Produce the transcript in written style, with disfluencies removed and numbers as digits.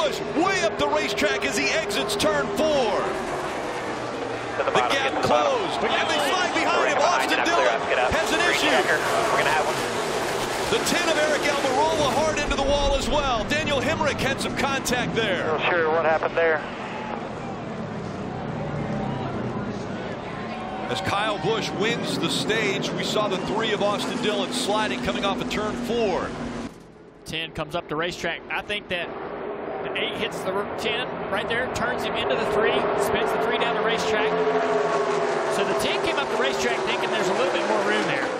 Busch way up the racetrack as he exits turn 4. The gap closed, and they slide behind him. Austin Dillon has an issue. We're going to have one. The 10 of Aric Almirola hard into the wall as well. Daniel Hemric had some contact there. Not sure what happened there. As Kyle Busch wins the stage, we saw the 3 of Austin Dillon sliding coming off of turn 4. 10 comes up the racetrack. I think that the 8 hits the 10 right there, turns him into the 3, spins the 3 down the racetrack. So the 10 came up the racetrack thinking there's a little bit more room there.